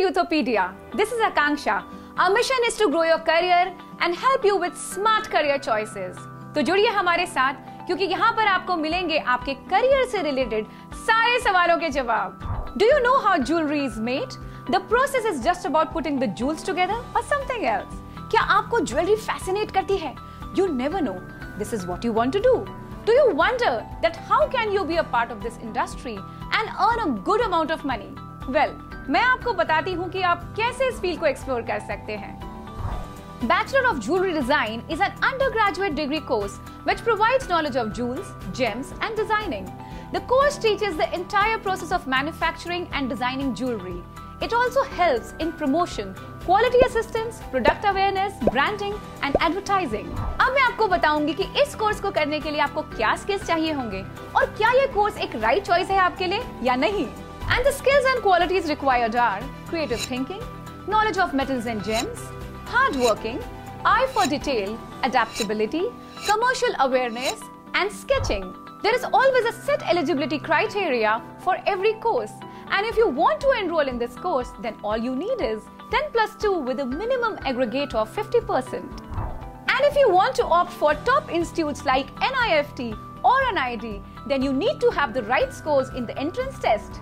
Youthpedia. This is Akanksha. Our mission is to grow your career and help you with smart career choices. तो जुड़िए हमारे साथ क्योंकि यहाँ पर आपको मिलेंगे आपके करियर से रिलेटेड सारे सवालों के जवाब. Do you know how jewelry is made? The process is just about putting the jewels together or something else. क्या आपको ज्वेलरी फैसिनेट करती है? You never know. This is what you want to do. Do you wonder that how can you be a part of this industry and earn a good amount of money? Well, मैं आपको बताती हूँ कि आप कैसे इस field को explore कर सकते हैं. Bachelor of Jewelry Design is an undergraduate degree course which provides knowledge of jewels, gems and designing. The course teaches the entire process of manufacturing and designing jewelry. It also helps in promotion, quality assistance, product awareness, branding and advertising. अब मैं आपको बताऊंगी कि इस course को करने के लिए आपको क्या स्किल्स चाहिए होंगे और क्या ये कोर्स एक राइट चॉइस है आपके लिए या नहीं. And the skills and qualities required are creative thinking, knowledge of metals and gems, hard working, eye for detail, adaptability, commercial awareness and sketching. There is always a set eligibility criteria for every course. And if you want to enroll in this course, then all you need is 10+2 with a minimum aggregate of 50%. And if you want to opt for top institutes like NIFT or NID, then you need to have the right scores in the entrance test.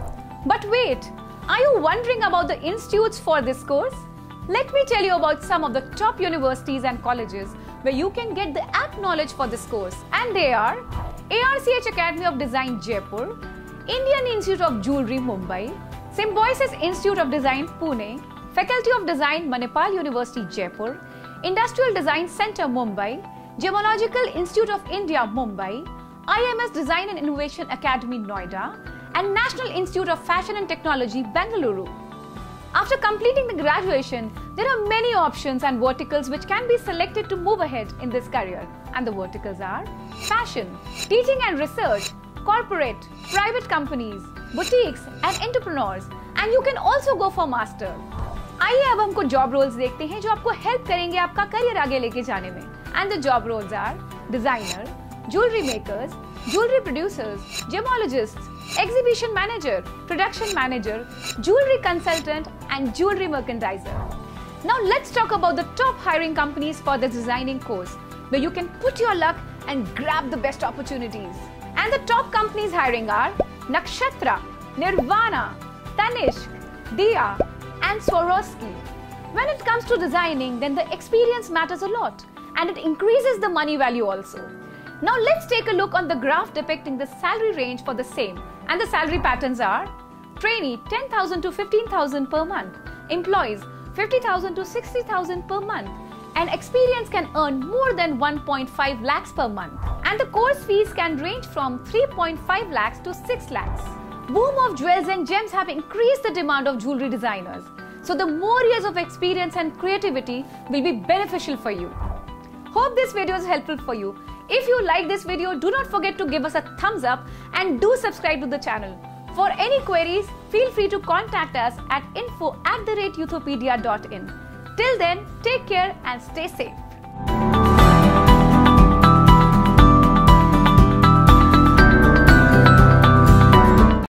But wait, are you wondering about the institutes for this course? Let me tell you about some of the top universities and colleges where you can get the apt knowledge for this course. And they are ARCH Academy of Design Jaipur, Indian Institute of Jewelry Mumbai, Symbiosis Institute of Design Pune, Faculty of Design Manipal University Jaipur, Industrial Design Center Mumbai, Gemological Institute of India Mumbai, IMS Design and Innovation Academy Noida, and National Institute of Fashion and Technology Bengaluru. After completing the graduation, there are many options and verticals which can be selected to move ahead in this career. And the verticals are fashion, teaching and research, corporate, private companies, boutiques and entrepreneurs. And you can also go for master. आइए अब हमको job roles देखते हैं जो आपको help करेंगे आपका career आगे लेके जाने में. And the job roles are designer, jewelry makers, jewelry producers, gemologists, exhibition manager, production manager, jewelry consultant and jewelry merchandiser. Now let's talk about the top hiring companies for this designing course where you can put your luck and grab the best opportunities. And the top companies hiring are Nakshatra, Nirvana, Tanishq, Dia and Swarovski. When it comes to designing, then the experience matters a lot and it increases the money value also. Now let's take a look on the graph depicting the salary range for the same. And the salary patterns are trainee 10,000 to 15,000 per month, employees 50,000 to 60,000 per month, and experience can earn more than 1.5 lakhs per month. And the course fees can range from 3.5 lakhs to 6 lakhs. Boom of jewels and gems have increased the demand of jewelry designers. So the more years of experience and creativity will be beneficial for you. Hope this video is helpful for you. If you like this video, do not forget to give us a thumbs up and do subscribe to the channel. For any queries, feel free to contact us at info@youthpedia.in. Till then, take care and stay safe.